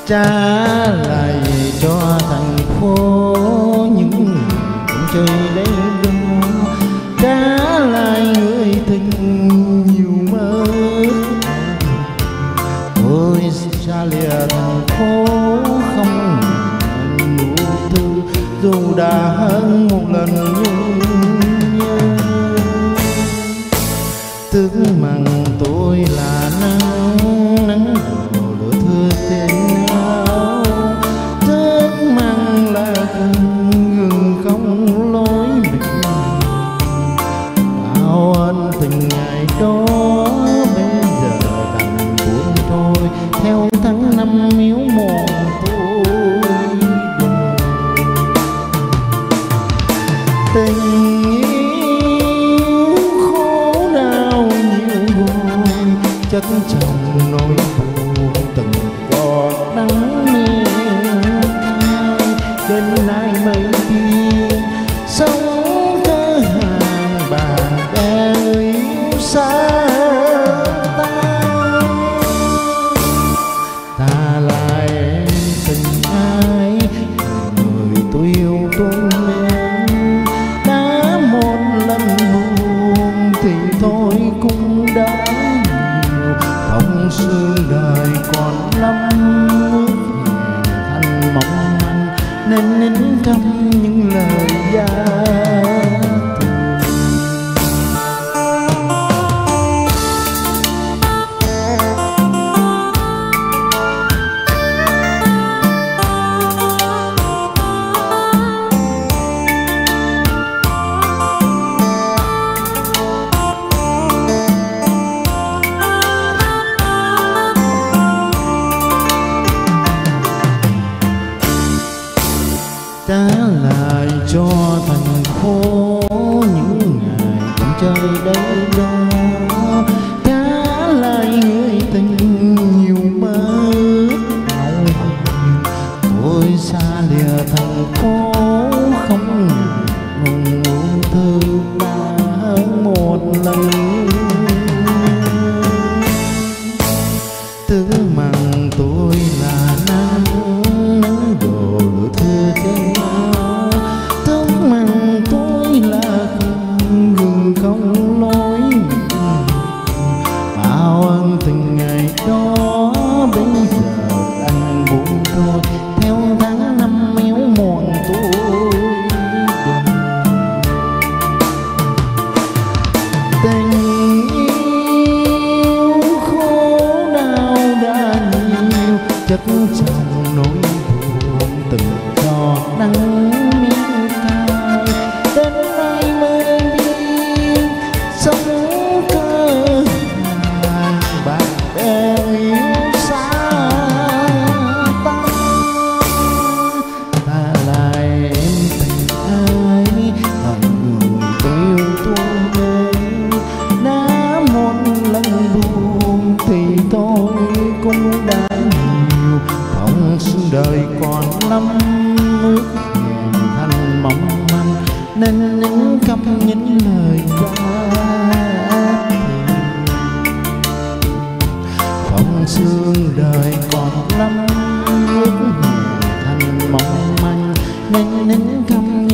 trả lại cho thành phố những người cũng chơi lấy đó, trả lại người tình nhiều mơ. Ôi xa lìa thành phố không ngừng ưu tư, dù đã hơn một lần nhưng nhớ. Tức mặn tôi là nắng nắng đổ lửa thưa tên áo, tức mặn là ngừng không lối mình. Bao ân tình ngày đó bây giờ đành buồn thôi, theo tháng năm miếu mòn tôi. Tình yêu khổ đau nhiều buồn, chất chồng nỗi buồn từng giọt đắng miên cay. Đến nay mới biết sống cơ hàng bạn bè người yêu xa ta. Ta là em tình ai người tôi yêu tôi mến, đã một lần buồn thì thôi cũng đã nhiều. Không xương đời còn lắm ước thành mong manh, nên nín câm những lời giá trả lại cho thành phố những ngày cũng chơi đây đó, trả lại người tình nhiều mơ ước. Ôi xa lìa thành phố không ngừng ưu tư, đã hơn một lần. Thứ mặn tôi là nắng nắng đổ lửa thưa trên áo, thứ mặn tôi là gừng không lối mình. Bao ân tình ngày đó bây giờ anh buồn thôi, theo tháng năm méo mòn tôi. Tình yêu khổ đau đã nhiều, chất chồng nỗi buồn từng giọt đắng miên cay. Đến nay mới biết sống cơ hàng bạn bè yêu xa ta. Ta là em tình ai là người tôi yêu tôi mến, đã một lần buồn thì tôi cũng đã nhiều. Không xương đời còn lắm ước hẹn thành mong manh, nên nín câm những lời giá không xương đời còn lắm ước hẹn thành mong manh, nên nín câm